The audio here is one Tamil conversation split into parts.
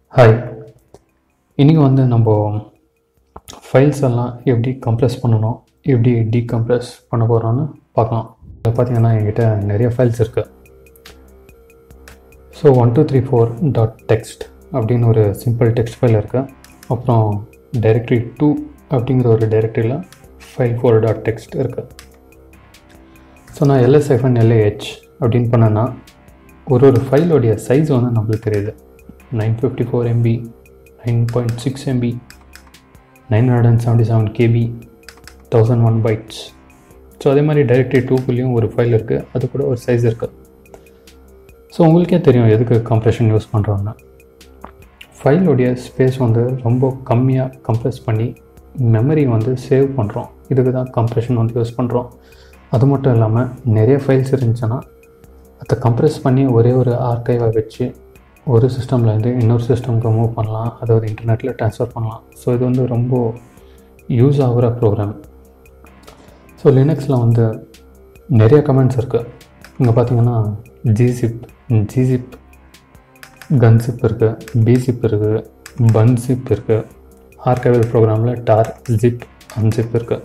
ஹாய், இன்றைக்கி நம்ம ஃபைல்ஸ் எல்லாம் எப்படி கம்ப்ரெஸ் பண்ணணும், எப்படி டீகம்ப்ரெஸ் பண்ண போகிறோன்னு பார்க்கலாம். இதில் பார்த்தீங்கன்னா என்கிட்ட நிறைய ஃபைல்ஸ் இருக்குது. ஸோ 1234.txt அப்படின்னு ஒரு சிம்பிள் டெக்ஸ்ட் ஃபைல் இருக்குது. அப்புறம் டைரக்டரி 2 அப்படிங்கிற ஒரு டைரக்டரியில் file4.txt இருக்குது. ஸோ நான் ls-lih அப்படின்னு பண்ணேன்னா ஒரு ஃபைலோடைய சைஸ் நம்மளுக்கு தெரியுது. 954 MB, 9.6 MB, 977 KB, 1001 bytes. So அதே மாதிரி டைரக்டரி 2குள்ளேயும் ஒரு ஃபைல் இருக்குது, அது கூட ஒரு சைஸ் இருக்குது. ஸோ உங்களுக்கே தெரியும் எதுக்கு கம்ப்ரெஷன் யூஸ் பண்ணுறோன்னு. ஃபைலோடைய ஸ்பேஸ் ரொம்ப கம்மியாக கம்ப்ரெஸ் பண்ணி மெமரி சேவ் பண்ணுறோம். இதுக்கு தான் கம்ப்ரெஷன் யூஸ் பண்ணுறோம். அது மட்டும் இல்லாமல் நிறைய ஃபைல்ஸ் இருந்துச்சுன்னா அதை கம்ப்ரெஸ் பண்ணி ஒரே ஒரு ஆர்கைவை வச்சு ஒரு சிஸ்டம்லேருந்து இன்னொரு சிஸ்டம்க்கு மூவ் பண்ணலாம், அதாவது இன்டர்நெட்டில் ட்ரான்ஸ்ஃபர் பண்ணலாம். ஸோ இது ரொம்ப யூஸ் ஆகிற ப்ரோக்ராம். ஸோ லினக்ஸில் நிறைய கமெண்ட்ஸ் இருக்குது. இங்கே பார்த்தீங்கன்னா gzip, gunzip இருக்குது, bzip இருக்குது, bunzip இருக்குது. ஆர்கைவல் ப்ரோக்ராமில் tar, zip, unzip இருக்குது.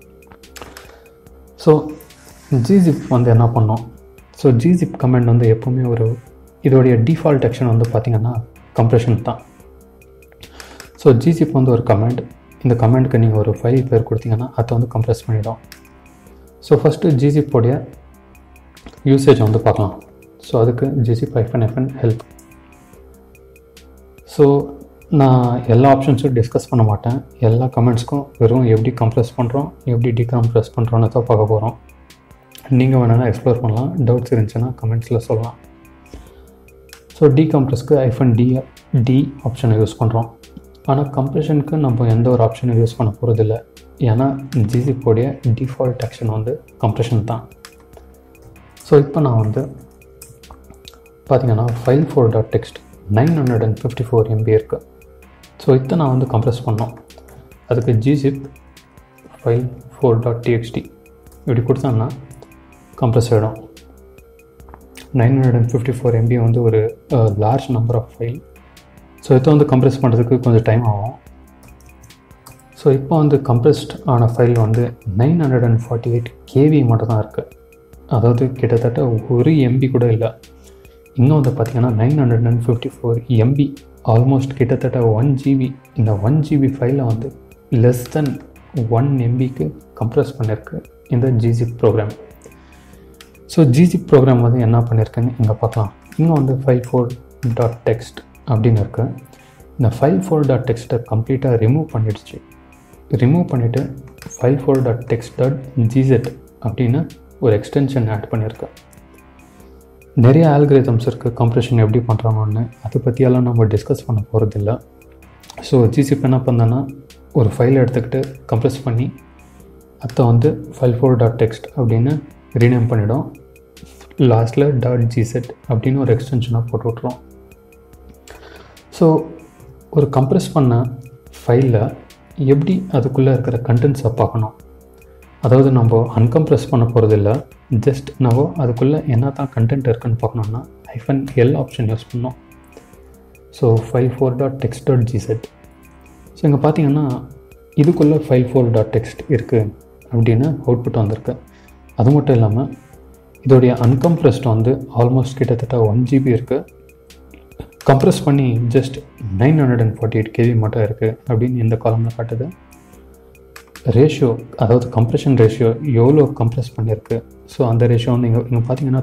ஸோ gzip என்ன பண்ணோம்? ஸோ gzip கமெண்ட் எப்போவுமே இதோடைய டிஃபால்ட் ஆக்ஷன் பார்த்திங்கன்னா கம்ப்ரெஷன் தான். ஸோ gzip ஒரு கமெண்ட். இந்த கமெண்ட்டுக்கு நீங்கள் ஒரு ஃபைல் பேர் கொடுத்தீங்கன்னா அதை கம்ப்ரெஸ் பண்ணிடும். ஸோ ஃபஸ்ட்டு gzip உடைய யூசேஜ் பார்க்கலாம். ஸோ அதுக்கு gzip -help. ஸோ நான் எல்லா ஆப்ஷன்ஸும் டிஸ்கஸ் பண்ண மாட்டேன். எல்லா கமெண்ட்ஸ்க்கும் வெறும் எப்படி கம்ப்ரெஸ் பண்ணுறோம், எப்படி டீகம்ப்ரெஸ் பண்ணுறோன்னு தான் பார்க்க போகிறோம். நீங்கள் வேணாலும் எக்ஸ்ப்ளோர் பண்ணலாம். டவுட்ஸ் இருந்துச்சுன்னா கமெண்ட்ஸில் சொல்லலாம். ஸோ டீகம்ப்ரெஸ்க்கு -d ஆப்ஷனை யூஸ் பண்ணுறோம். ஆனால் கம்ப்ரெஷனுக்கு நம்ம எந்த ஒரு ஆப்ஷனும் யூஸ் பண்ண போகிறதில்ல. ஏன்னா gzip உடைய டிஃபால்ட் ஆக்ஷன் கம்ப்ரெஷன் தான். ஸோ இப்போ நான் பார்த்தீங்கன்னா file4.txt 954 MB இருக்குது. ஸோ இதை நான் கம்ப்ரெஸ் பண்ணோம். அதுக்கு gzip file4.txt இப்படி கொடுத்தோன்னா கம்ப்ரெஸ் ஆகிடும். 954 MB ஒரு large number of file. So இதை கம்ப்ரெஸ் பண்ணுறதுக்கு கொஞ்சம் டைம் ஆகும். ஸோ இப்போ கம்ப்ரெஸ்ட் ஆன ஃபைல் 948 KB மட்டும் தான் இருக்குது. அதாவது கிட்டத்தட்ட 1 MB கூட இல்லை. இன்னும் பார்த்திங்கன்னா 954 MB, ஆல்மோஸ்ட் கிட்டத்தட்ட 1 GB. இந்த 1 GB ஃபைலை லெஸ் தென் 1 MBக்கு கம்ப்ரெஸ் பண்ணியிருக்கு இந்த gzip program. So gzip program என்ன பண்ணியிருக்குன்னு இங்கே பார்க்கலாம். இங்கே file4.txt அப்படின்னு இருக்குது. இந்த file4.txt கம்ப்ளீட்டாக ரிமூவ் பண்ணிடுச்சு. ரிமூவ் பண்ணிவிட்டு file4.txt.gz அப்படின்னு ஒரு எக்ஸ்டென்ஷன் ஆட் பண்ணியிருக்கு. நிறைய ஆல்கரிதம்ஸ் இருக்குது கம்ப்ரெஷன் எப்படி பண்ணுறாங்கன்னு. அதை பற்றியெல்லாம் நம்ம டிஸ்கஸ் பண்ண போகிறதில்ல. ஸோ gzip என்ன பண்ணேன்னா ஒரு ஃபைலை எடுத்துக்கிட்டு கம்ப்ரெஸ் பண்ணி அதை file4.txt அப்படின்னு ரீநேம் பண்ணிவிடும். லாஸ்ட்டில் .gz அப்படின்னு ஒரு எக்ஸ்டென்ஷனாக போட்டு விட்ருவோம். ஸோ ஒரு கம்ப்ரெஸ் பண்ண ஃபைலில் எப்படி அதுக்குள்ளே இருக்கிற கண்டென்ட்ஸை பார்க்கணும். அதாவது நம்ம அன்கம்ப்ரெஸ் பண்ண போகிறதில்ல. ஜஸ்ட் நம்ம அதுக்குள்ளே என்ன தான் கண்டென்ட் இருக்குன்னு பார்க்கணுன்னா -l ஆப்ஷன் யூஸ் பண்ணோம். So file4.txt.gz. ஸோ இங்கே பார்த்தீங்கன்னா இதுக்குள்ளே file4.txt இருக்குது அப்படின்னு அவுட்புட் வந்திருக்கு. அது மட்டும் இல்லாமல் இதோடைய அன்கம்ப்ரெஸ்ட் ஆல்மோஸ்ட் கிட்டத்தட்ட 1 GB இருக்குது. கம்ப்ரெஸ் பண்ணி ஜஸ்ட் 948 KB மட்டும் இருக்குது அப்படின்னு இந்த காலமில் காட்டுது. ரேஷியோ, அதாவது கம்ப்ரெஷன் ரேஷியோ எவ்வளோ கம்ப்ரெஸ் பண்ணியிருக்கு. ஸோ அந்த ரேஷியோ இங்கே பார்த்தீங்கன்னா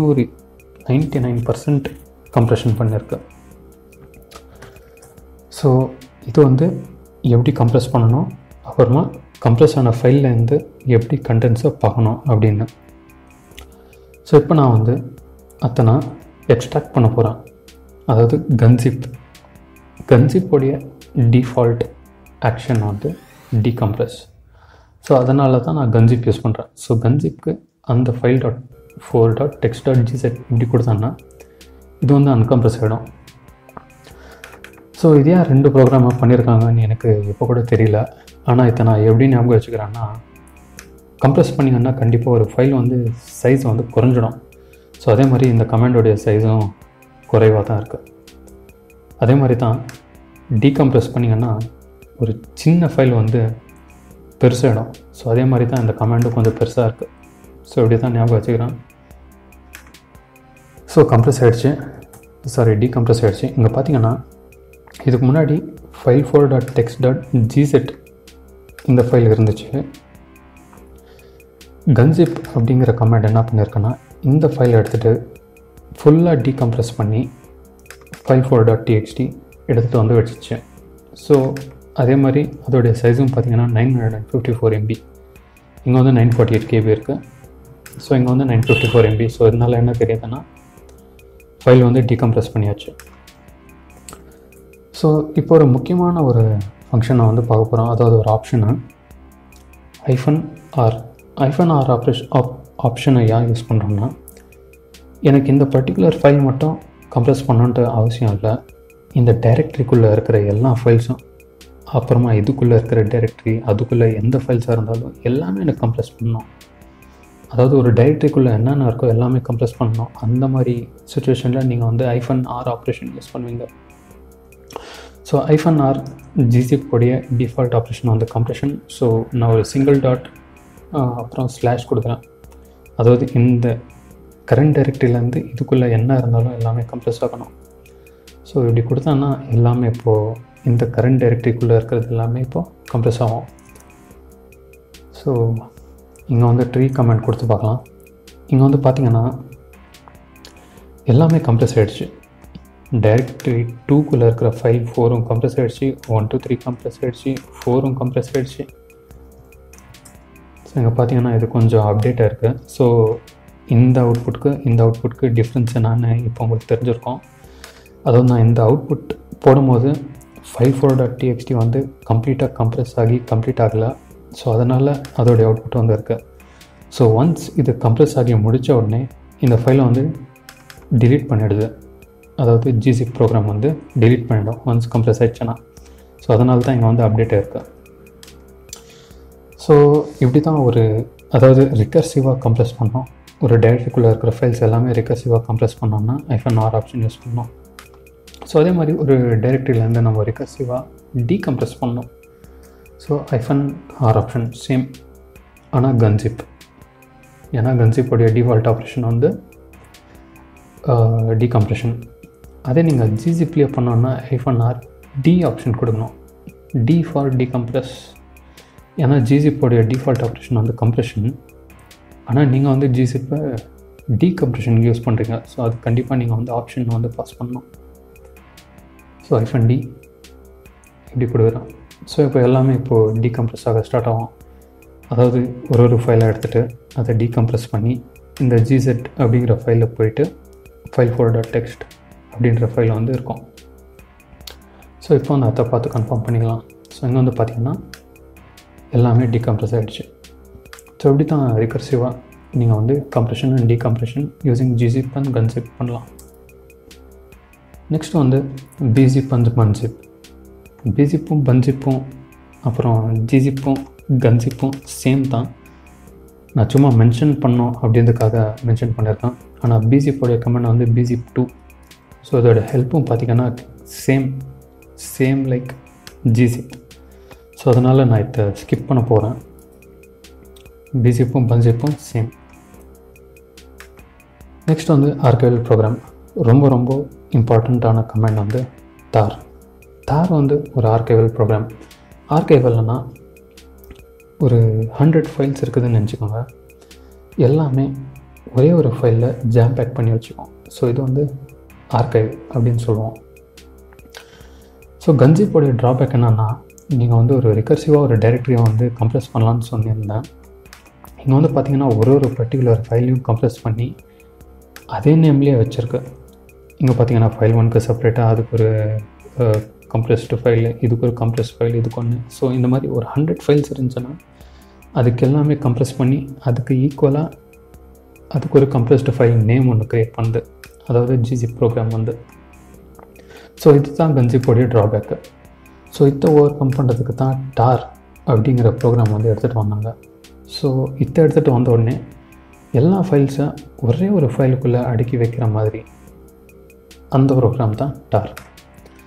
99% கம்ப்ரெஷன் பண்ணியிருக்கு. ஸோ இது எப்படி கம்ப்ரெஸ் பண்ணணும், அப்புறமா கம்ப்ரெஸ் ஆன ஃபைல்லேருந்து எப்படி கண்டென்ட்ஸை பார்க்கணும் அப்படின்னு. ஸோ இப்போ நான் அதை எக்ஸ்ட்ராக்ட் பண்ண போகிறேன். அதாவது gunzip உடைய டிஃபால்ட் ஆக்ஷன் டீகம்ப்ரெஸ். ஸோ அதனால தான் நான் gunzip யூஸ் பண்ணுறேன். ஸோ gunzipக்கு அந்த file4.txt.gz இப்படி கொடுத்தோன்னா இது அன்கம்ப்ரெஸ் ஆகிடும். ஸோ இதே 2 ப்ரோக்ராமாக பண்ணியிருக்காங்கன்னு எனக்கு இப்போ கூட தெரியல. ஆனால் இதை நான் எப்படி ஞாபகம் வச்சுக்கிறேன்னா, கம்ப்ரெஸ் பண்ணிங்கன்னா கண்டிப்பாக ஒரு ஃபைல் சைஸ் குறைஞ்சிடும். ஸோ அதே மாதிரி இந்த கமெண்டோடைய சைஸும் குறைவாக தான் இருக்குது. அதே மாதிரி தான் டீகம்ப்ரெஸ் பண்ணிங்கன்னா ஒரு சின்ன ஃபைல் வந்து பெருசாகிடும். ஸோ அதே மாதிரி தான் இந்த கமாண்டும் கொஞ்சம் பெருசாக இருக்குது. ஸோ இப்படி தான் ஞாபகம் வச்சுக்கிறேன். ஸோ கம்ப்ரெஸ் ஆகிடுச்சு, டீகம்ப்ரெஸ் ஆகிடுச்சு. இங்கே பார்த்தீங்கன்னா இதுக்கு முன்னாடி file4.text.gz இந்த ஃபைல் இருந்துச்சு. gunzip அப்படிங்கிற கமாண்ட் என்ன பண்ணியிருக்கேன்னா இந்த ஃபைலை எடுத்துகிட்டு ஃபுல்லாக டீகம்ப்ரெஸ் பண்ணி file4.txt எடுத்துகிட்டு வந்து வச்சிச்சு. ஸோ அதே மாதிரி அதோடைய சைஸும் பார்த்திங்கன்னா 954 MB. இங்கே வந்து 948 KB இருக்குது. ஸோ இங்கே வந்து 954 MB. ஸோ இதனால் என்ன தெரியுதுன்னா ஃபைல் வந்து டீகம்ப்ரெஸ் பண்ணியாச்சு. ஸோ இப்போ ஒரு முக்கியமான ஒரு ஃபங்க்ஷனை வந்து பார்க்க போகிறோம். அதாவது ஒரு ஆப்ஷனை -r ஆப்ஷனை ஏன் யூஸ் பண்ணுறோம்னா, எனக்கு இந்த பர்டிகுலர் ஃபைல் மட்டும் கம்ப்ரெஸ் பண்ணணுன்ட்டு அவசியம் இல்லை. இந்த டைரெக்டரிக்குள்ளே இருக்கிற எல்லா ஃபைல்ஸும், அப்புறமா இதுக்குள்ளே இருக்கிற டைரெக்டரி, அதுக்குள்ளே எந்த ஃபைல்ஸாக இருந்தாலும் எல்லாமே எனக்கு கம்ப்ரெஸ் பண்ணணும். அதாவது ஒரு டைரெக்டரிக்குள்ளே என்னென்ன இருக்கோ எல்லாமே கம்ப்ரெஸ் பண்ணணும். அந்த மாதிரி சுச்சுவேஷனில் நீங்கள் வந்து -r ஆப்ரேஷன் யூஸ் பண்ணுவீங்க. ஸோ -r gzip உடைய டிஃபால்ட் ஆப்ரேஷன் வந்து கம்ப்ரெஷன். ஸோ நான் ஒரு சிங்கிள் டாட் அப்புறம் ஸ்லாஷ் கொடுக்குறேன். அதாவது இந்த கரண்ட் டைரெக்டரியிலேருந்து இதுக்குள்ளே என்ன இருந்தாலும் எல்லாமே கம்ப்ரெஸ் ஆகணும். ஸோ இப்படி கொடுத்தோன்னா எல்லாமே இப்போது இந்த கரண்ட் டைரெக்டரிக்குள்ளே இருக்கிறது எல்லாமே இப்போது கம்ப்ரெஸ் ஆகும். ஸோ இங்கே வந்து ட்ரீ கமெண்ட் கொடுத்து பார்க்கலாம். இங்கே வந்து பார்த்திங்கன்னா எல்லாமே கம்ப்ரெஸ் ஆகிடுச்சு. டைரெக்டரி 2குள்ளே இருக்கிற ஃபைல் 4ம் கம்ப்ரெஸ் ஆகிடுச்சு, 1 2 3 கம்ப்ரெஸ் ஆகிடுச்சு, 4ம் கம்ப்ரெஸ் ஆகிடுச்சு. ஸோ இங்கே பார்த்தீங்கன்னா இது கொஞ்சம் அப்டேட்டாக இருக்குது. ஸோ இந்த அவுட்புட்க்கு டிஃப்ரென்ஸ் என்னன்னு இப்போ உங்களுக்கு தெரிஞ்சிருக்கோம். அதாவது நான் இந்த அவுட்புட் போடும்போது file4.txt வந்து கம்ப்ளீட்டாக கம்ப்ரெஸ் ஆகி கம்ப்ளீட் ஆகலை. ஸோ அதனால் அதோடைய அவுட்புட் வந்து இருக்குது. ஸோ ஒன்ஸ் இது கம்ப்ரெஸ் ஆகி முடித்த உடனே இந்த ஃபைலை வந்து டிலீட் பண்ணிடுது. அதாவது gzip ப்ரோக்ராம் வந்து டிலீட் பண்ணிடும் ஒன்ஸ் கம்ப்ரெஸ் ஆகிடுச்சுன்னா. ஸோ அதனால தான் இங்கே வந்து அப்டேட் இருக்குது. ஸோ இப்படி தான் அதாவது ரிகர்சிவாக கம்ப்ரெஸ் பண்ணோம். ஒரு டைரெக்டரிக்குள்ளே இருக்கிற ஃபைல்ஸ் எல்லாமே ரிகர்சிவாக கம்ப்ரெஸ் பண்ணோம்னா -r ஆப்ஷன் யூஸ் பண்ணோம். ஸோ அதே மாதிரி ஒரு டைரெக்டரியிலேருந்து நம்ம ரிகர்சிவாக டீகம்ப்ரெஸ் பண்ணோம். ஸோ -r ஆப்ஷன் சேம், ஆனால் gunzip. ஏன்னா gunzip-உடைய டிஃபால்ட் ஆப்ரேஷன் வந்து டீகம்ப்ரெஷன். அதே நீங்கள் gzip-லேயே பண்ணோன்னா -r d ஆப்ஷன் கொடுக்கணும். d for decompress. ஏன்னா gzip-உடைய டிஃபால்ட் ஆப்ரேஷன் வந்து கம்ப்ரெஷன். ஆனால் நீங்கள் வந்து gzip-ஐ டீகம்ப்ரெஷனுக்கு யூஸ் பண்ணுறீங்க. ஸோ அது கண்டிப்பாக நீங்கள் வந்து ஆப்ஷன் வந்து பாஸ் பண்ணணும். ஸோ -d இப்படி கொடுக்குறோம். ஸோ இப்போ எல்லாமே இப்போது டீகம்ப்ரெஸ் ஆக ஸ்டார்ட் ஆகும். அதாவது ஒரு ஃபைலை எடுத்துகிட்டு அதை டீகம்ப்ரெஸ் பண்ணி இந்த gz அப்படிங்கிற ஃபைலில் போயிட்டு file4.text அப்படின்ற ஃபைல் வந்து இருக்கும். ஸோ இப்போ வந்து அதை பார்த்து கன்ஃபார்ம் பண்ணிக்கலாம். ஸோ இங்கே வந்து பார்த்திங்கன்னா எல்லாமே டீகம்ப்ரெஸ் ஆகிடுச்சு. ஸோ இப்படி தான் ரிகர்சிவாக நீங்கள் வந்து compression and decompression using gzip and gunzip பண்ணலாம். நெக்ஸ்ட் வந்து bzip அண்ட் bunzip. bzip-ம் bunzip-ம் அப்புறம் gzip-ம் gunzip-ம் சேம் தான். நான் சும்மா மென்ஷன் பண்ணோம் அப்படின்றதுக்காக மென்ஷன் பண்ணியிருக்கேன். ஆனால் bzip-உடைய கமெண்ட் வந்து bzip2. ஸோ அதோட ஹெல்ப்பும் பார்த்திங்கன்னா சேம் லைக் gzip. ஸோ அதனால் நான் இதை ஸ்கிப் பண்ண போகிறேன். bzip-ம் bunzip-ம் சேம். நெக்ஸ்ட் வந்து ஆர்கைவல் ப்ரோக்ராம். ரொம்ப இம்பார்ட்டண்ட்டான கமெண்ட் வந்து தார் வந்து ஒரு ஆர்கைவல் ப்ரோக்ராம். ஆர்கைவல்னா ஒரு 100 ஃபைல்ஸ் இருக்குதுன்னு நினச்சிக்கோங்க. எல்லாமே ஒரே ஒரு ஃபைலில் ஜாம் பேக் பண்ணி வச்சுக்கோம். ஸோ இது வந்து ஆர்கைவ் அப்படின்னு சொல்லுவோம். ஸோ gunzip-உடைய ட்ராபேக் என்னென்னா, நீங்கள் வந்து ஒரு ரிகர்சிவாக ஒரு டைரெக்டரியை வந்து கம்ப்ரெஸ் பண்ணலான்னு சொன்னிருந்தேன். இங்கே வந்து பார்த்திங்கன்னா ஒரு பர்டிகுலர் ஃபைலையும் கம்ப்ரெஸ் பண்ணி அதே நேம்லேயே வச்சுருக்கு. இங்கே பார்த்தீங்கன்னா ஃபைல் 1க்கு செப்பரேட்டாக அதுக்கு ஒரு கம்ப்ரெஸ்டு ஃபைல், இதுக்கு ஒரு கம்ப்ரெஸ்ட் ஃபைல், இதுக்கு ஒன்று. ஸோ இந்த மாதிரி ஒரு 100 ஃபைல்ஸ் இருந்துச்சுன்னா அதுக்கு எல்லாமே கம்ப்ரெஸ் பண்ணி அதுக்கு ஈக்குவலாக அதுக்கு ஒரு கம்ப்ரெஸ்டு ஃபைல் நேம் ஒன்று க்ரியேட் பண்ணுது. அதாவது gzip ப்ரோக்ராம் வந்து. ஸோ இது தான் gunzip-உடைய ட்ராபேக்கு. ஸோ இதை ஓவர் கம் பண்ணுறதுக்கு தான் tar அப்படிங்கிற ப்ரோக்ராம் வந்து எடுத்துகிட்டு வந்தாங்க. ஸோ இதை எடுத்துகிட்டு வந்த உடனே எல்லா ஃபைல்ஸை ஒரே ஒரு ஃபைலுக்குள்ளே அடுக்கி வைக்கிற மாதிரி அந்த ப்ரோக்ராம் தான் tar.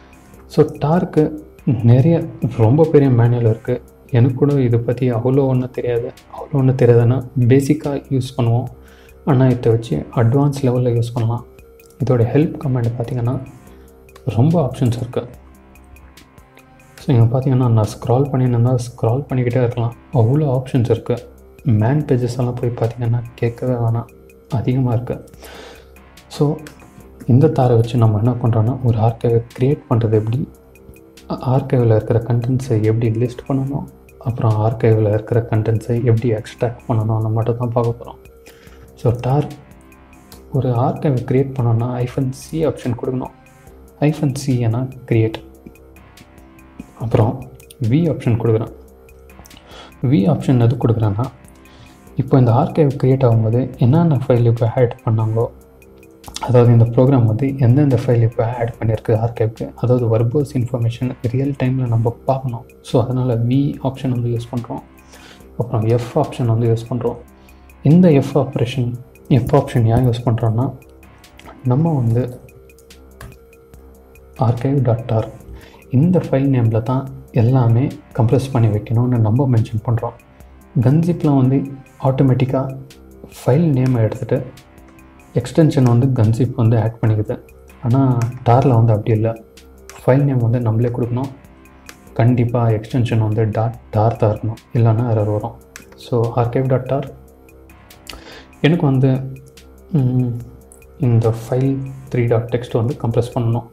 ஸோ டார்க்கு நிறைய ரொம்ப பெரிய மேனுவல் இருக்குது. எனக்கு கூட இதை பற்றி அவ்வளோ ஒன்றும் தெரியாதுன்னா பேசிக்காக யூஸ் பண்ணுவோம். ஆனால் இதை வச்சு அட்வான்ஸ் லெவலில் யூஸ் பண்ணலாம். இதோட ஹெல்ப் கமாண்ட் பார்த்திங்கன்னா ரொம்ப ஆப்ஷன்ஸ் இருக்குது. ஸோ இங்கே பார்த்தீங்கன்னா நான் ஸ்க்ரால் பண்ணிக்கிட்டே இருக்கலாம். அவ்வளோ ஆப்ஷன்ஸ் இருக்குது. மேன் பேஜஸ் எல்லாம் போய் பார்த்திங்கன்னா கேட்கவே வேணாம், அதிகமாக இருக்குது. ஸோ இந்த தாரை வச்சு நம்ம என்ன பண்ணுறோன்னா ஒரு ஆர்கைவை க்ரியேட் பண்ணுறது எப்படி, ஆர்கைவில் இருக்கிற கண்டென்ட்ஸை எப்படி லிஸ்ட் பண்ணணும், அப்புறம் ஆர்கைவில் இருக்கிற கண்டென்ட்ஸை எப்படி எக்ஸ்ட்ராக்ட் பண்ணணும்னு மட்டும் தான் பார்க்க போகிறோம். ஸோ ஒரு ஆர்கைவை க்ரியேட் பண்ணோன்னா -c ஆப்ஷன் கொடுக்கணும். -c ஏன்னா க்ரியேட், அப்புறம் v ஆப்ஷன் கொடுக்குறேன். v ஆப்ஷன் எது கொடுக்குறேன்னா இப்போ இந்த ஆர்கைவ் க்ரியேட் ஆகும்போது என்னென்ன ஃபைல் இப்போ ஆட் பண்ணாங்களோ, அதாவது இந்த ப்ரோக்ராம் வந்து எந்தெந்த ஃபைல் இப்போ ஆட் பண்ணியிருக்கு ஆர்கைவ்க்கு, அதாவது வர்போஸ் இன்ஃபர்மேஷன் ரியல் டைமில் நம்ம பார்க்கணும். ஸோ அதனால் v ஆப்ஷன் வந்து யூஸ் பண்ணுறோம். அப்புறம் f ஆப்ஷன் வந்து யூஸ் பண்ணுறோம். இந்த f ஆப்ஷன் ஏன் யூஸ் பண்ணுறோன்னா நம்ம வந்து archive.tar இந்த ஃபைல் நேமில் தான் எல்லாமே கம்ப்ரெஸ் பண்ணி வைக்கணும்னு நம்ம மென்ஷன் பண்ணுறோம். கன்சிப்லாம் வந்து ஆட்டோமேட்டிக்காக ஃபைல் நேமை எடுத்துகிட்டு எக்ஸ்டென்ஷன் வந்து கன்சிப் வந்து ஆட் பண்ணிக்குது. ஆனால் டாரில் வந்து அப்படி இல்லை. ஃபைல் நேம் வந்து நம்மளே கொடுக்கணும். கண்டிப்பாக எக்ஸ்டென்ஷன் வந்து .tar தான் இருக்கணும், இல்லைன்னா எரர் வரும். ஸோ archive.tar எனக்கு வந்து இந்த ஃபைல் 3.txt வந்து கம்ப்ரெஸ் பண்ணணும்.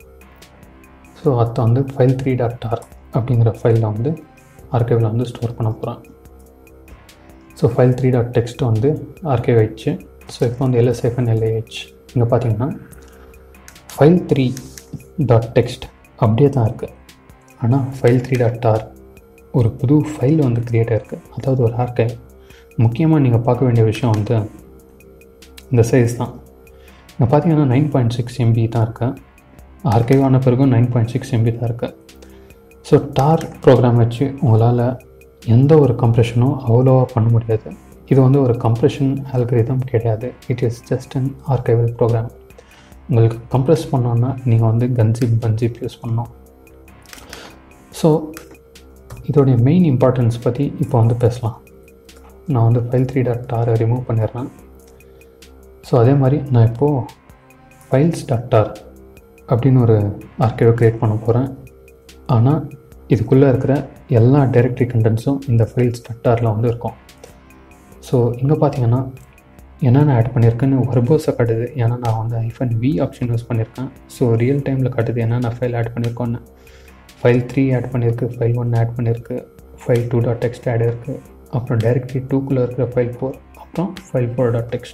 ஸோ அதை வந்து ஃபைல் 3.tar அப்படிங்கிற ஃபைலில் வந்து ஆர்கைவில் வந்து ஸ்டோர் பண்ண போகிறேன். ஸோ ஃபைல் 3.txt வந்து ஆர்கைவ் ஆயிடுச்சு. ஸோ இப்போ வந்து ls-lih இங்கே பார்த்தீங்கன்னா ஃபைல் 3.txt அப்படியே தான் இருக்குது. ஆனால் ஃபைல் 3.tar ஒரு புது ஃபைல் வந்து க்ரியேட் ஆகிருக்கு, அதாவது ஒரு ஆர்கைவ். முக்கியமாக நீங்கள் பார்க்க வேண்டிய விஷயம் வந்து இந்த சைஸ் தான். இங்கே பார்த்தீங்கன்னா 9.6 MB தான் இருக்குது. ஆர்கைவ் ஆன பிறகும் 9.6 MB தான் இருக்குது. ஸோ டார் ப்ரோக்ராம் வச்சு உங்களால் எந்த ஒரு கம்ப்ரெஷனும் அவ்வளோவா பண்ண முடியாது. இது வந்து ஒரு கம்ப்ரெஷன் ஆல்கரிதம் கிடையாது. It is just an archival program. உங்களுக்கு கம்ப்ரெஸ் பண்ணோன்னா நீங்கள் வந்து கன்சிப் யூஸ் பண்ணணும். ஸோ இதோடைய மெயின் இம்பார்ட்டன்ஸ் பற்றி இப்போ வந்து பேசலாம். நான் வந்து ஃபைல் 3.tar ரிமூவ் பண்ணிடுறேன். ஸோ அதே மாதிரி நான் இப்போது files.tar அப்படின்னு ஒரு ஆர்கைவை க்ரியேட் பண்ண போகிறேன். ஆனால் இதுக்குள்ளே இருக்கிற எல்லா டைரக்டரி கண்டென்ட்ஸும் இந்த files.tarல வந்து இருக்கும். ஸோ இங்கே பார்த்தீங்கன்னா என்னென்ன ஆட் பண்ணியிருக்குன்னு வர்போஸை காட்டுது. ஏன்னா நான் வந்து -v ஆப்ஷன் யூஸ் பண்ணியிருக்கேன். ஸோ ரியல் டைமில் காட்டுது என்னென்ன ஃபைல் ஆட் பண்ணியிருக்கோன்னு. ஃபைல் 3 ஆட் பண்ணியிருக்கு, ஃபைல் 1 ஆட் பண்ணியிருக்கு, ஃபைல் 2.txt ஆட் இருக்குது, அப்புறம் டைரக்டரி 2குள்ளே இருக்கிற ஃபைல் 4, அப்புறம் ஃபைல் 4.txt.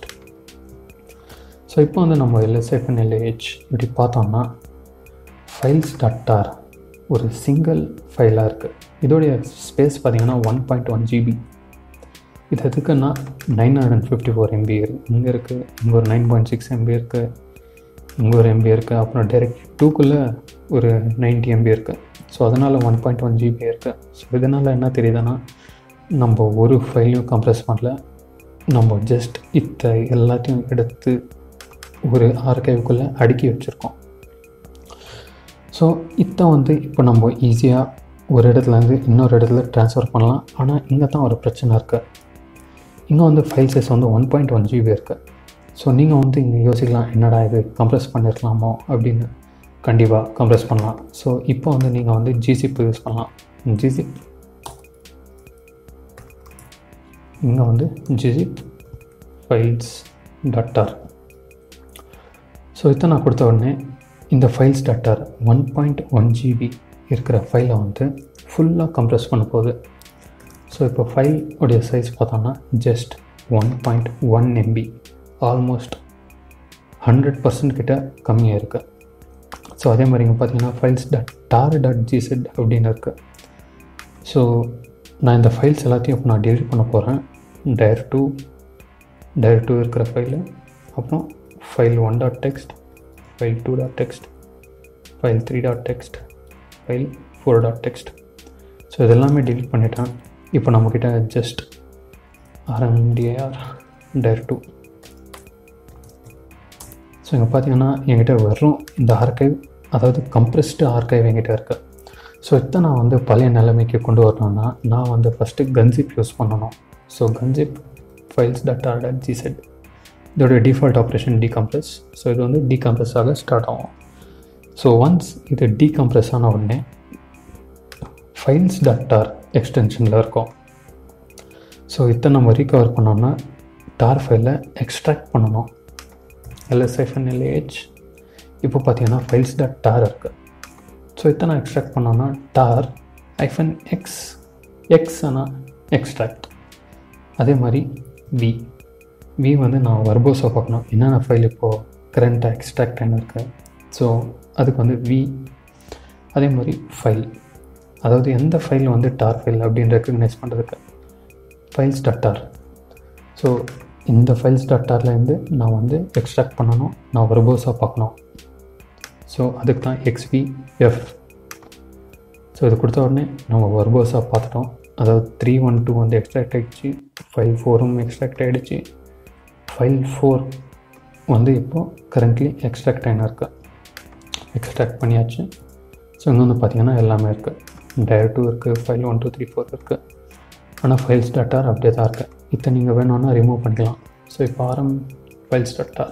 ஸோ இப்போ வந்து நம்ம ls-lih இப்படி பார்த்தோம்னா files.tar ஒரு சிங்கிள் ஃபைலாக இருக்குது. இதோடைய ஸ்பேஸ் பார்த்திங்கன்னா 1.1 GB. இது எதுக்குன்னா 954 MB இங்கே இருக்குது, இங்கே ஒரு 9.6 MB இருக்குது, இங்கே ஒரு MB இருக்குது, அப்புறம் டைரக்ட் 2குள்ளே ஒரு 90 MB இருக்குது. ஸோ அதனால் 1.1 GB இருக்குது. ஸோ இதனால் என்ன தெரியுதுன்னா நம்ம ஒரு ஃபைலையும் கம்ப்ரெஸ் பண்ணல, நம்ம ஜஸ்ட் எல்லாத்தையும் எடுத்து ஒரு ஆர்கைவுக்குள்ளே அடுக்கி வச்சுருக்கோம். ஸோ இதை வந்து இப்போ நம்ம ஈஸியாக ஒரு இடத்துலேருந்து இன்னொரு இடத்துல ட்ரான்ஸ்ஃபர் பண்ணலாம். ஆனால் இங்கே தான் ஒரு பிரச்சனை இருக்குது. இங்கே வந்து ஃபைல் சைஸ் வந்து 1.1 GB இருக்குது. ஸோ நீங்கள் வந்து இங்கே யோசிக்கலாம், என்னடா இது கம்ப்ரெஸ் பண்ணியிருக்கலாமோ அப்படின்னு. கண்டிப்பாக கம்ப்ரெஸ் பண்ணலாம். ஸோ இப்போ வந்து நீங்கள் வந்து gzip யூஸ் பண்ணலாம். gzip இங்கே வந்து gzip files.tar. ஸோ இதை நான் கொடுத்த உடனே இந்த files.tar 1.1 GB இருக்கிற ஃபைலை வந்து ஃபுல்லாக கம்ப்ரெஸ் பண்ண போகுது. ஸோ இப்போ ஃபைல் உடைய சைஸ் பார்த்தோம்னா ஜஸ்ட் 1.1 MB, ஆல்மோஸ்ட் 100% கிட்ட கம்மியாக இருக்குது. ஸோ அதே மாதிரி இங்கே பார்த்தீங்கன்னா files.tar.gz அப்படின்னு இருக்குது. ஸோ நான் இந்த ஃபைல்ஸ் எல்லாத்தையும் இப்போ நான் டெலிட் பண்ண போகிறேன். dir2 இருக்கிற ஃபைலு, அப்புறம் file 1.txt, file 2.txt, file 3.txt, file 4.txt. So இதெல்லாமே டெலிட் பண்ணிட்டேன். இப்போ நம்மக்கிட்ட ஜஸ்ட் rmdir dir2. ஸோ இங்கே பார்த்தீங்கன்னா என்கிட்ட வெறும் இந்த ஆர்கைவ் அதாவது கம்ப்ரெஸ்டு ஆர்கைவ் என்கிட்ட இருக்குது. ஸோ இதை நான் வந்து பழைய நிலைமைக்கு கொண்டு வரணும்னா நான் வந்து ஃபஸ்ட்டு கன்சிப் யூஸ் பண்ணணும். ஸோ கன்சிப் files.tar.gz இதோட டிஃபால்ட் ஆப்ரேஷன் டீகம்ப்ரெஸ். ஸோ இது வந்து டீகம்ப்ரெஸ் ஆக ஸ்டார்ட் ஆகும். ஸோ ஒன்ஸ் இது டீகம்ப்ரெஸ் ஆன உடனே files.tar எக்ஸ்டென்ஷனில் இருக்கும். ஸோ இதை நம்ம ரீகவர் பண்ணோம்னா டார் ஃபைலை எக்ஸ்ட்ராக்ட் பண்ணணும். ls-lh இப்போ பார்த்தீங்கன்னா files.tar இருக்குது. ஸோ இதை நான் எக்ஸ்ட்ராக்ட் பண்ணோன்னா tar-x ஆனால் எக்ஸ்ட்ராக்ட். அதே மாதிரி வி வந்து நான் வர்போஸாக பார்க்கணும் என்னென்ன ஃபைல் இப்போது கரண்ட்டாக எக்ஸ்ட்ராக்ட் ஆகின்னு இருக்கு. ஸோ அதுக்கு வந்து வி. அதே மாதிரி ஃபைல், அதாவது எந்த ஃபைல் வந்து டார் ஃபைல் அப்படின்னு ரெக்கக்னைஸ் பண்ணுறதுக்கு files.tar. ஸோ இந்த files.tarலேருந்து நான் வந்து எக்ஸ்ட்ராக்ட் பண்ணணும், நான் வர்போஸாக பார்க்கணும். ஸோ அதுக்கு தான் xvf. ஸோ இது கொடுத்த உடனே நம்ம வர்போஸாக பார்த்துட்டோம். அதாவது 312 வந்து எக்ஸ்ட்ராக்ட் ஆகிடுச்சு, ஃபைல் 4ம் எக்ஸ்ட்ராக்ட் ஆகிடுச்சு. ஃபைல் 4 வந்து இப்போது கரண்ட்லி எக்ஸ்ட்ராக்ட் ஆகினா இருக்குது, எக்ஸ்ட்ராக்ட் பண்ணியாச்சு. ஸோ இங்கே வந்து பார்த்திங்கன்னா எல்லாமே இருக்குது, டைரக்டும் இருக்குது, ஃபைல் 1 2 3 4 இருக்குது. ஆனால் files.tar அப்படியே தான் இருக்குது. இதை நீங்கள் வேணும்னா ரிமூவ் பண்ணிக்கலாம். ஸோ இப்போ files.tar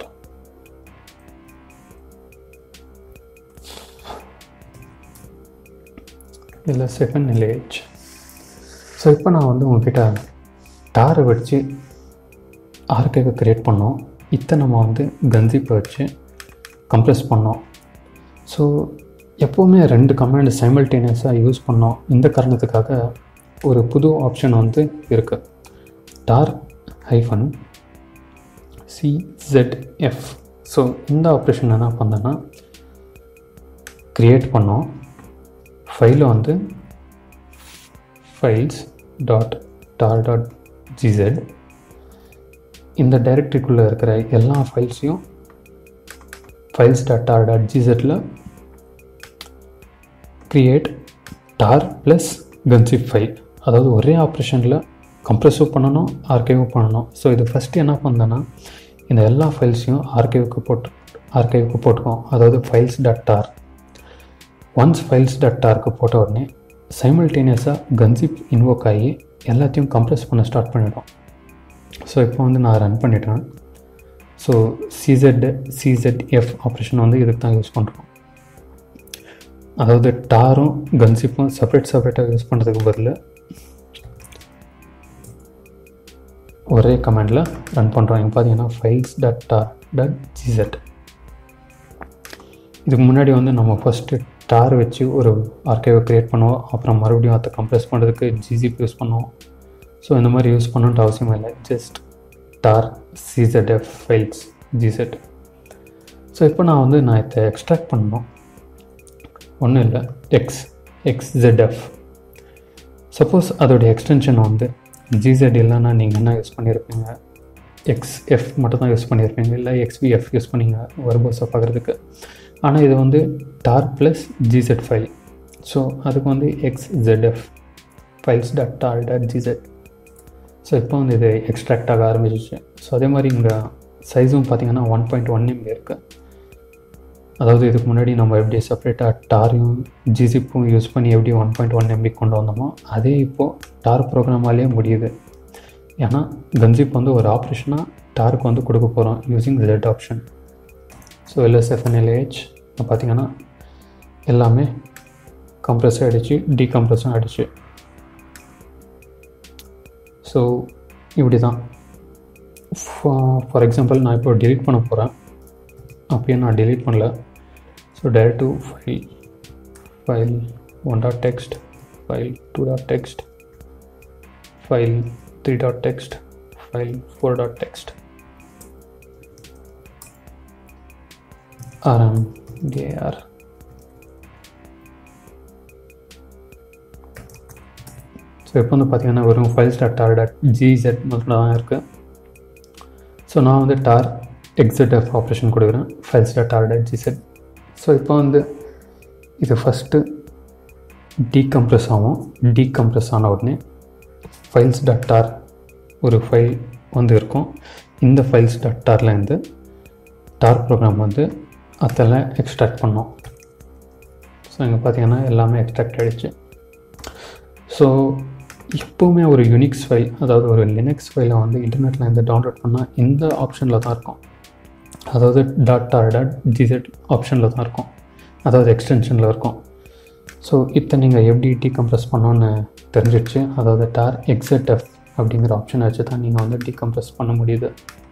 ls-lh. ஸோ இப்போ நான் வந்து உங்ககிட்ட டாரை வச்சு ஆர்கைவை க்ரியேட் பண்ணோம். இதை நம்ம வந்து கன்சிப்பை வச்சு கம்ப்ரெஸ் பண்ணோம். ஸோ எப்போவுமே 2 கமாண்ட் சைமல்டேனியஸாக யூஸ் பண்ணோம். இந்த காரணத்துக்காக ஒரு புது ஆப்ஷன் வந்து இருக்குது, tar-czf. ஸோ இந்த ஆப்ரேஷன் என்ன பண்ணேன்னா க்ரியேட் பண்ணோம் ஃபைலை வந்து files.tar.gz. இந்த டைரக்டரிக்குள்ளே இருக்கிற எல்லா ஃபைல்ஸையும் files.tar.gzல create tar plus gunzip file. அதாவது ஒரே ஆப்ரேஷனில் கம்ப்ரெஸும் பண்ணணும், ஆர்கைவும் பண்ணணும். ஸோ இது ஃபஸ்ட்டு என்ன பண்ணேன்னா இந்த எல்லா ஃபைல்ஸையும் ஆர்கைவுக்கு போட்டுக்கோம். அதாவது files.tar. ஒன்ஸ் files.tarக்கு போட்ட உடனே சைமல்டேனியஸாக கன்சிப் இன்வோக் ஆகி எல்லாத்தையும் கம்ப்ரெஸ் பண்ண ஸ்டார்ட் பண்ணிவிடும். ஸோ இப்போ வந்து நான் ரன் பண்ணிட்டேன். ஸோ CZF ஆப்ரேஷன் வந்து இதுக்கு தான் யூஸ் பண்ணுறோம். அதாவது டாரும் கன்சிப்பும் செப்பரேட்டாக யூஸ் பண்ணுறதுக்கு பதில் ஒரே கமாண்டில் ரன் பண்ணுறோம். இங்கே பார்த்தீங்கன்னா files.tar.gz. இதுக்கு முன்னாடி வந்து நம்ம ஃபஸ்ட்டு டார் வச்சு ஒரு ஆர்கைவை க்ரியேட் பண்ணுவோம், அப்புறம் மறுபடியும் அதை கம்ப்ரெஸ் பண்ணுறதுக்கு gzip யூஸ் பண்ணுவோம். ஸோ இந்த மாதிரி யூஸ் பண்ணணுன்ட்டு அவசியம் இல்லை, just tar-czf files gz. So இப்போ நான் இதை எக்ஸ்ட்ராக்ட் பண்ணணும், ஒன்றும் இல்லை, xzf. சப்போஸ் அதோடைய எக்ஸ்டென்ஷன் வந்து gz இல்லைன்னா நீங்கள் என்ன யூஸ் பண்ணியிருப்பீங்க, xf மட்டும் தான் யூஸ் பண்ணியிருப்பீங்க, இல்லை xvf யூஸ் பண்ணிங்க வர்போஸை பார்க்குறதுக்கு. ஆனால் இது வந்து tar plus gz file. So அதுக்கு வந்து xzf files.tar.gz. ஸோ இப்போ வந்து இது எக்ஸ்ட்ராக்ட் ஆக ஆரம்பிச்சிச்சு. ஸோ அதே மாதிரி இங்கே சைஸும் பார்த்திங்கன்னா 1.1 MB இருக்குது. அதாவது இதுக்கு முன்னாடி நம்ம எப்படி செப்பரேட்டாக டாரையும் gzipம் யூஸ் பண்ணி எப்படி 1.1 MB கொண்டு வந்தோமோ அதே இப்போது டார் ப்ரோக்ராமாலே முடியுது. ஏன்னா கன்சிப் வந்து ஒரு ஆப்ரேஷனாக டாருக்கு வந்து கொடுக்க போகிறோம் using z option. So ls-lh பார்த்திங்கன்னா எல்லாமே கம்ப்ரெஸ் ஆகிடுச்சு, டீகம்ப்ரெஸும் ஆகிடுச்சு. ஸோ இப்படி தான். ஃபார் எக்ஸாம்பிள் நான் இப்போ டெலீட் பண்ண போகிறேன், அப்பயே நான் டெலீட் பண்ணல. So direct to file 1.txt, file 2.txt, file 3.txt, file 4.txt, rmdir. So இப்போ வந்து பார்த்திங்கன்னா வெறும் files.tar.gz மட்டும் தான் இருக்குது. ஸோ நான் வந்து tar-xzf ஆப்ரேஷன் கொடுக்குறேன் files.tar.gz. ஸோ இப்போ வந்து இது ஃபஸ்ட்டு டீகம்ப்ரெஸ் ஆகும். டீகம்ப்ரெஸ் ஆன உடனே files.tar ஒரு ஃபைல் வந்து இருக்கும். இந்த files.tarலேருந்து டார் ப்ரோக்ராம் வந்து அதெல்லாம் எக்ஸ்ட்ராக்ட் பண்ணோம். ஸோ இங்கே பார்த்தீங்கன்னா எல்லாமே எக்ஸ்ட்ராக்ட் ஆகிடுச்சு. ஸோ எப்போவுமே ஒரு யூனிக்ஸ் ஃபைல், அதாவது ஒரு லினக்ஸ் ஃபைலை வந்து இன்டர்நெட்டில் இருந்து டவுன்லோட் பண்ணால் இந்த ஆப்ஷனில் தான் இருக்கும். அதாவது .tar.gz ஆப்ஷனில் தான் இருக்கும், அதாவது எக்ஸ்டென்ஷனில் இருக்கும். ஸோ இப்போ நீங்கள் எப்படி டீகம்ப்ரஸ் பண்ணோன்னு தெரிஞ்சிடுச்சு. அதாவது tar exetf அப்படிங்கிற ஆப்ஷனை வச்சு தான் நீங்கள் வந்து டீகம்ப்ரஸ் பண்ண முடியுது.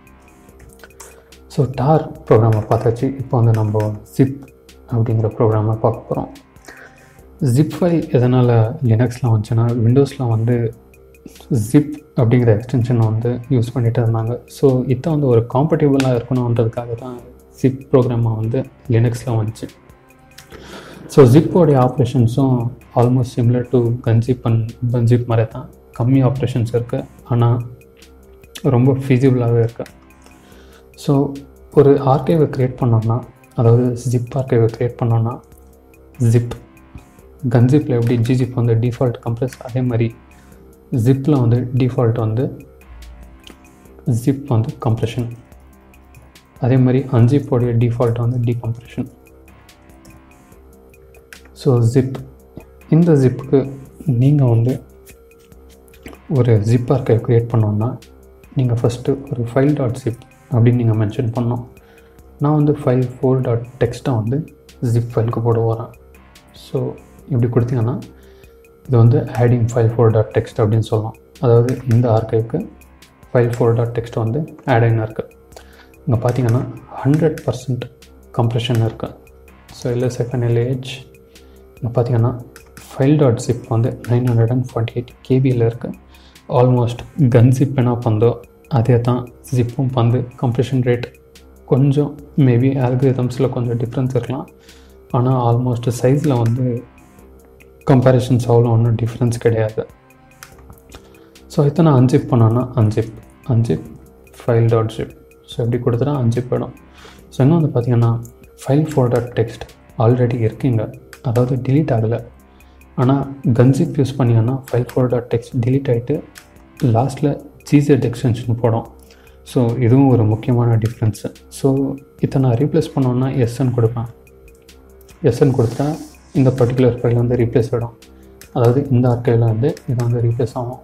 ஸோ டார் ப்ரோக்ராமை பார்த்தாச்சு. இப்போ வந்து நம்ம ஜிப் அப்படிங்கிற ப்ரோக்ராமை பார்க்க போகிறோம். ஜிப் ஃபைல் எதனால் லினக்ஸில் வந்துச்சுன்னா, விண்டோஸில் வந்து ஜிப் அப்படிங்கிற எக்ஸ்டென்ஷனை வந்து யூஸ் பண்ணிகிட்டு இருந்தாங்க. ஸோ இதை வந்து ஒரு காம்பேட்டிபிளாக இருக்கணுன்றதுக்காக தான் ஜிப் ப்ரோக்ராமை வந்து லினக்ஸில் வந்துச்சு. ஸோ ஜிப்போடைய ஆப்ரேஷன்ஸும் almost similar to gunzip and bunzip மாதிரி தான். கம்மி ஆப்ரேஷன்ஸ் இருக்குது, ஆனால் ரொம்ப ஃபீஸிபிளாகவே இருக்குது. ஸோ ஒரு ஆர்கைவை க்ரியேட் பண்ணோன்னா, அதாவது ஜிப் ஆர்கைவை க்ரியேட் பண்ணோன்னா ஜிப், கன்ஜிப்பில் எப்படி ஜிஜிப் வந்து டிஃபால்ட் கம்ப்ரெஸ், அதே மாதிரி ஜிப்பில் வந்து டிஃபால்ட் வந்து ஜிப் வந்து கம்ப்ரெஷன், அதே மாதிரி அன்ஜிப்போடைய டிஃபால்ட் வந்து டீகம்ப்ரெஷன். ஸோ ஜிப், இந்த ஜிப்புக்கு நீங்கள் வந்து ஒரு ஜிப் ஆர்கைவ் க்ரியேட் பண்ணோன்னா நீங்கள் ஃபஸ்ட்டு ஒரு file.zip அப்படின்னு நீங்கள் மென்ஷன் பண்ணோம். நான் வந்து file4.txt வந்து ஜிப் ஃபைலுக்கு போட வரேன். ஸோ இப்படி கொடுத்தீங்கன்னா இது வந்து adding file4.txt அப்படின்னு சொல்லலாம். அதாவது இந்த ஆர்கைவுக்கு file4.txt வந்து ஆட் ஆகினா இருக்குது. இங்கே பார்த்தீங்கன்னா 100% கம்ப்ரெஷன் இருக்குது. ஸோ LSFNLH இங்கே பார்த்தீங்கன்னா file.zip வந்து 948 KBயில் இருக்குது. ஆல்மோஸ்ட் கன்ஜிப் என்ன பந்தோ அதே தான் ஜிப்பும் பந்து. கம்ப்ரெஷன் ரேட் கொஞ்சம் மேபி ஆல்கரிதம்ஸில் கொஞ்சம் டிஃப்ரென்ஸ் இருக்கலாம், ஆனால் ஆல்மோஸ்ட் சைஸில் வந்து கம்பேரிஷன்ஸ் அவ்வளோ ஒன்றும் டிஃப்ரென்ஸ் கிடையாது. ஸோ இத்தனை அன்ஜிப் பண்ணோன்னா அன்ஜிப் file.zip. ஸோ எப்படி கொடுத்துட்டா அன்ஜிப் போயிடும். ஸோ இன்னும் வந்து பார்த்திங்கன்னா file4.txt ஆல்ரெடி இருக்குங்க, அதாவது டிலீட் ஆகலை. ஆனால் கன்ஜிப் யூஸ் பண்ணிங்கன்னா file4.txt டிலீட் ஆகிட்டு லாஸ்ட்டில் gz எக்ஸ்டென்ஷன் போடும். ஸோ இதுவும் ஒரு முக்கியமான டிஃப்ரென்ஸு. ஸோ இதை நான் ரீப்ளேஸ் பண்ணோன்னா எஸ்என் கொடுப்பேன். எஸ்என் கொடுத்தா இந்த பர்டிகுலர் ஃபைல் வந்து ரீப்ளேஸ் ஆகிடும். அதாவது இந்த ஆர்கைவில் வந்து இது வந்து ரீப்ளேஸ் ஆகும்.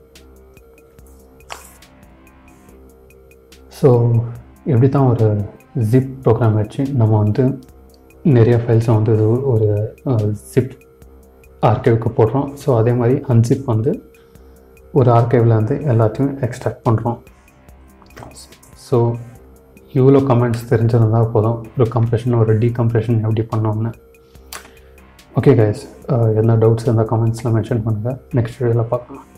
ஸோ இப்படி தான் ஒரு ஜிப் ப்ரோக்ராம் வச்சு நம்ம வந்து நிறைய ஃபைல்ஸை வந்து ஒரு ஜிப் ஆர்கைவுக்கு போடுறோம். ஸோ அதே மாதிரி அன்ஜிப் வந்து ஒரு ஆர்கைவில் வந்து எல்லாத்தையும் எக்ஸ்ட்ராக்ட் பண்ணுறோம். ஸோ இவ்வளோ கமெண்ட்ஸ் தெரிஞ்சிருந்தால் போதும் ஒரு கம்ப்ரெஷன் ஒரு டீகம்ப்ரெஷன் எப்படி பண்ணோம்னு. ஓகே கைஸ், எந்த டவுட்ஸ் இருந்தால் கமெண்ட்ஸில் மென்ஷன் பண்ணுங்கள். நெக்ஸ்ட் வீடியோவில் பார்க்கலாம்.